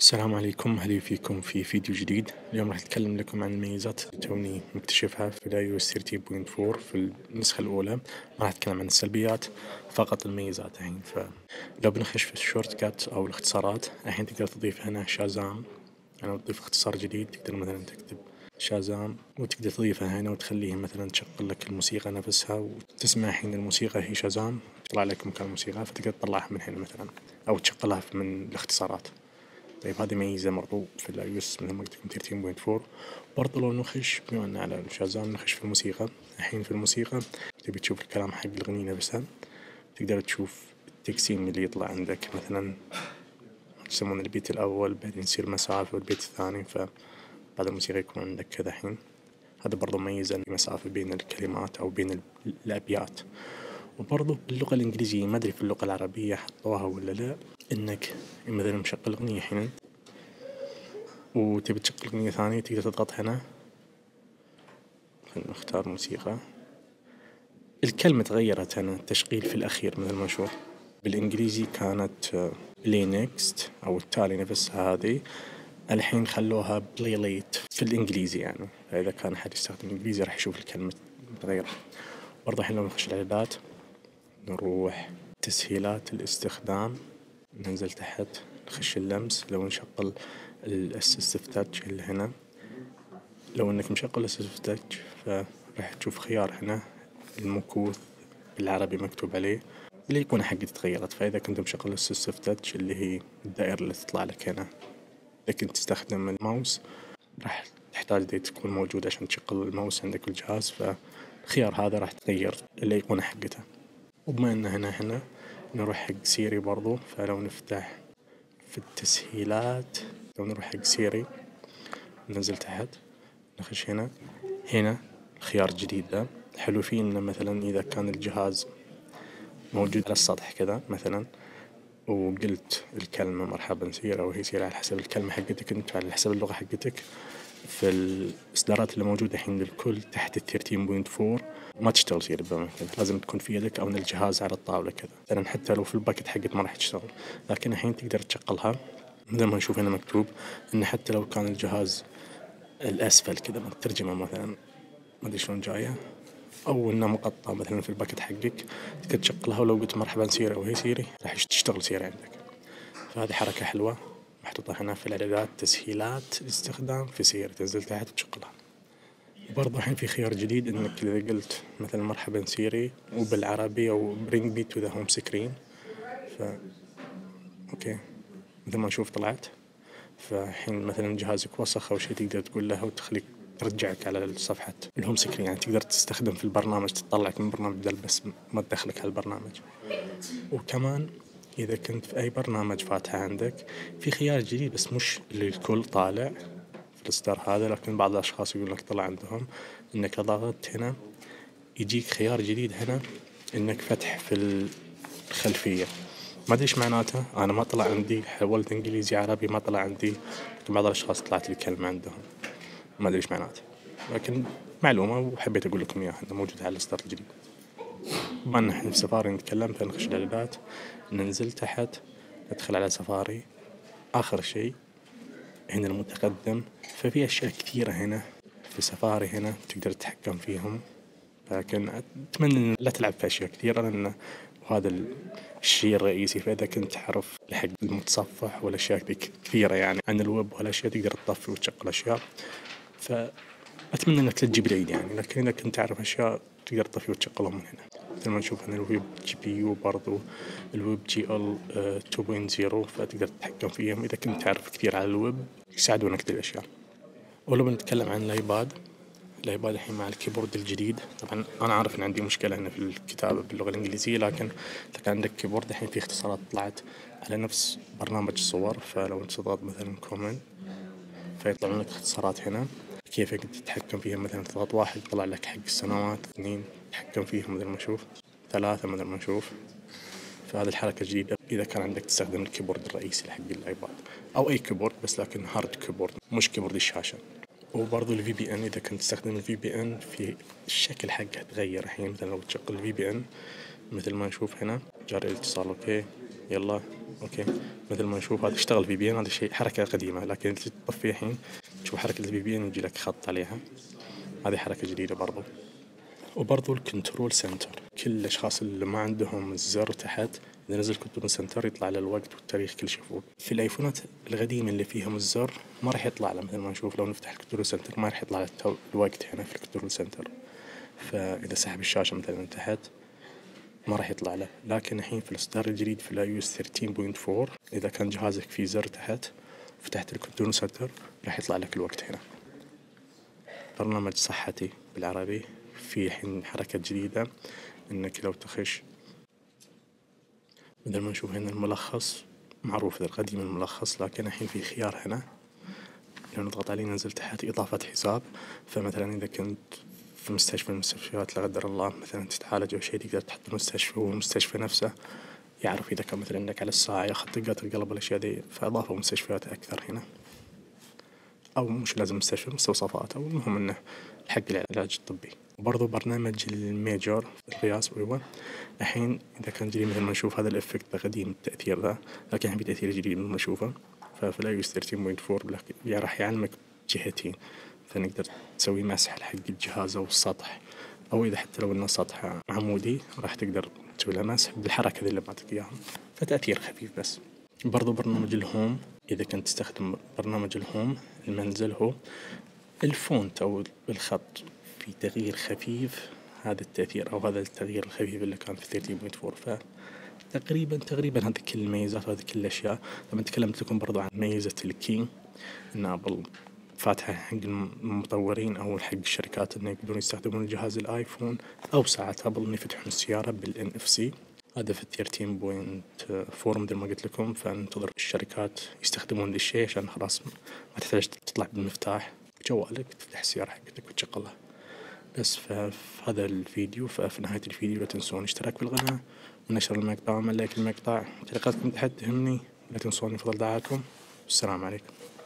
السلام عليكم، هلا فيكم في فيديو جديد. اليوم راح أتكلم لكم عن الميزات اللي توني مكتشفها في iOS 13.4 في النسخة الأولى. ما راح أتكلم عن السلبيات، فقط الميزات الحين. فلو بنخش في الشورت كات أو الاختصارات، الحين تقدر تضيف هنا شازام، يعني تضيف اختصار جديد. تقدر مثلا تكتب شازام وتقدر تضيفها هنا وتخليه مثلا تشغل لك الموسيقى نفسها وتسمع حين الموسيقى هي شازام، تطلع لك مكان الموسيقى فتقدر تطلعها من هنا مثلا أو تشغلها من الاختصارات. طيب هذه ميزة برضو في الايوس مثل ما قلت لكم 13.4. برضو لو نخش بما ان على شازام نخش في الموسيقى. الحين في الموسيقى تبي تشوف الكلام حق الأغنية نفسها، تقدر تشوف التقسيم اللي يطلع عندك، مثلا يسمونه البيت الأول بعدين يصير مسافة والبيت الثاني، فبعد الموسيقى يكون عندك كذا. الحين هذا برضو ميزة المسافة بين الكلمات أو بين الأبيات. وبرضو باللغة الإنجليزية ما أدري في اللغة العربية حطوها ولا لا، إنك مثلا مشغل أغنية حين وتبي تشغل أغنية ثانية تقدر تضغط هنا. خلينا نختار موسيقى. الكلمة تغيرت هنا، التشغيل في الأخير مثل ما نشوف. بالإنجليزي كانت play next أو التالي نفسها هذه، الحين خلوها play late في الإنجليزي يعني. فإذا كان أحد يستخدم الإنجليزي راح يشوف الكلمة متغيرة. برضه الحين لو نخش الإعدادات نروح تسهيلات الاستخدام، ننزل تحت نخش اللمس. لو نشغل الأسيستيف تاتش اللي هنا، لو انك مشغل الأسيستيف تاتش فراح تشوف خيار هنا المكوث بالعربي مكتوب عليه، الأيقونة حقتي تغيرت. فإذا كنت مشغل الأسيستيف تاتش اللي هي الدائرة اللي تطلع لك هنا، إذا كنت تستخدم الماوس راح تحتاج دي تكون موجودة عشان تشغل الماوس عندك الجهاز، فالخيار هذا راح تغير الأيقونة حقته. وبما ان هنا نروح حق سيري برضو، فلو نفتح في التسهيلات، لو نروح حق سيري ننزل تحت نخش هنا الخيار الجديد ذا حلو فيه انه مثلا اذا كان الجهاز موجود على السطح كذا مثلا وقلت الكلمة مرحبا سير او هي سير على حسب الكلمة حقتك انت، على حسب اللغة حقتك، في الإصدارات اللي موجودة الحين للكل تحت 13.4 ما تشتغل سير بما كذا، لازم تكون في يدك أو من الجهاز على الطاولة كذا. مثلا حتى لو في الباكت حقت ما راح تشتغل، لكن الحين تقدر تشغلها. مثل ما نشوف هنا مكتوب إن حتى لو كان الجهاز الأسفل كذا من الترجمة مثلا ما أدري شلون جاية، أو إنه مقطع مثلا في الباكت حقك، تقدر تشغلها ولو قلت مرحبا سيري أو هي سيري راح تشتغل سيري عندك. فهذه حركة حلوة محطوطة هنا في الإعدادات تسهيلات الاستخدام في سيري، تنزل تحت وتشغلها. وبرضه الحين في خيار جديد إنك إذا قلت مثلا مرحبا سيري وبالعربي أو bring me to the home screen، أوكي مثل ما نشوف طلعت. فالحين مثلا جهازك وسخ أو شيء تقدر تقول له وتخليك ترجعك على صفحة الهوم سكرين، يعني تقدر تستخدم في البرنامج، تطلعك من البرنامج ده بس ما تدخلك على البرنامج. وكمان إذا كنت في أي برنامج فاتحة عندك في خيار جديد بس مش للكل طالع في الإصدار هذا، لكن بعض الأشخاص يقول لك طلع عندهم، إنك ضغطت هنا يجيك خيار جديد هنا إنك فتح في الخلفية. ما أدري إيش معناته، أنا ما طلع عندي، حولت إنجليزي عربي ما طلع عندي، لكن بعض الأشخاص طلعت لي كلمة عندهم ما أدري إيش معناته، لكن معلومة وحبيت أقول لكم إياها إنه موجود على الإصدار الجديد. بما إن إحنا في سفاري نتكلم، فنخش الإعدادات ننزل تحت ندخل على سفاري. آخر شيء هنا المتقدم، ففي أشياء كثيرة هنا في سفاري هنا تقدر تتحكم فيهم، لكن أتمنى إن لا تلعب في أشياء كثيرة لأن وهذا الشيء الرئيسي. فإذا كنت تعرف لحق المتصفح والأشياء كثيرة يعني عن الويب والأشياء تقدر تطفي وتشغل أشياء، فأتمنى إنك لا تجيب العيد يعني. لكن إذا كنت تعرف أشياء تقدر تطفي وتشغلهم من هنا. مثل ما نشوف هنا الويب جي بي يو برضو الويب جي ال 2.0، فتقدر تتحكم فيهم إذا كنت تعرف كثير على الويب يساعدونك ذي الأشياء. ولو بنتكلم عن الآيباد الحين مع الكيبورد الجديد، طبعا أنا عارف إن عندي مشكلة هنا في الكتابة باللغة الإنجليزية، لكن إذا كان عندك كيبورد الحين في اختصارات طلعت على نفس برنامج الصور. فلو أنت تضغط مثلا كومنت فيطلعون لك اختصارات هنا كيف تتحكم فيها. مثلا تضغط واحد يطلع لك حق السنوات، اثنين تتحكم فيهم مثل ما نشوف، ثلاثة مثل ما نشوف. فهذه الحركة جديدة إذا كان عندك تستخدم الكيبورد الرئيسي حق الآيباد أو أي كيبورد، بس لكن هارد كيبورد مش كيبورد الشاشة. وبرضو الفي بي ان، إذا كنت تستخدم الفي بي ان في الشكل حقه تغير. الحين مثلا لو تشغل الفي بي ان مثل ما نشوف هنا جاري الاتصال، أوكي يلا اوكي. مثل ما نشوف هذا اشتغل في بي ان، هذا شيء حركة قديمة، لكن تطفيه الحين تشوف حركة الفي بي ان يجي لك خط عليها، هذه حركة جديدة برضو. وبرضو الكنترول سنتر، كل الأشخاص اللي ما عندهم الزر تحت إذا نزل كنترول سنتر يطلع له الوقت والتاريخ كل شيء فوق. في الآيفونات القديمة اللي فيهم الزر ما راح يطلع له، مثل ما نشوف لو نفتح الكنترول سنتر ما راح يطلع له الوقت هنا في الكنترول سنتر، فإذا سحب الشاشة مثلا من تحت ما راح يطلع له. لكن الحين في الإصدار الجديد في iOS 13.4 إذا كان جهازك فيه زر تحت فتحت الكنترول سنتر راح يطلع لك الوقت هنا. برنامج صحتي بالعربي، في الحين حركة جديدة إنك لو تخش مثل ما نشوف هنا الملخص معروف ذا القديم الملخص، لكن الحين في خيار هنا لو نضغط عليه ننزل تحت إضافة حساب. فمثلا إذا كنت في مستشفى من المستشفيات لا قدر الله مثلا تتعالج أو شيء تقدر تحط المستشفى والمستشفى نفسه يعرف إذا كان مثلا عندك على الساعة ياخذ دقات القلب والأشياء دي، فأضافوا مستشفيات أكثر هنا، أو مش لازم مستشفى مستوصفات، أو المهم إنه حق العلاج الطبي. وبرضو برنامج الميجور القياس أيوة، الحين إذا كان جديد مثل ما نشوف هذا الإفكت قديم التأثير ذا، لكن الحين بتأثير جديد مثل ما نشوفه. ففي iOS 13.4 راح يعلمك جهتين، فنقدر تسوي مسح حق الجهاز أو السطح، أو إذا حتى لو إنه سطح عمودي راح تقدر تسوي له مسح بالحركة ذي اللي بعطيك إياها، فتأثير خفيف بس. برضو برنامج الهوم، إذا كنت تستخدم برنامج الهوم المنزل هو الفونت أو الخط في تغيير خفيف، هذا التأثير أو هذا التغيير الخفيف اللي كان في 13.4. فتقريبا هذه كل الميزات وهذه كل الأشياء. لما تكلمت لكم برضو عن ميزة الكي، إن أبل فاتحة حق المطورين أو حق الشركات إنه يقدرون يستخدمون الجهاز الآيفون أو ساعة أبل إنه يفتحون السيارة بالNFC. هذا في 13.4 مثل ما قلت لكم، فانتظر الشركات يستخدمون ذا الشيء عشان خلاص ما تحتاج تطلع بالمفتاح جوالك تفتح السيارة حقتك وتشغلها بس. ففي هذا الفيديو، ففي نهاية الفيديو لا تنسون الاشتراك في القناة ونشر المقطع وعمل لايك المقطع، تعليقاتكم تحت تهمني، لا تنسون فضل دعاكم، والسلام عليكم.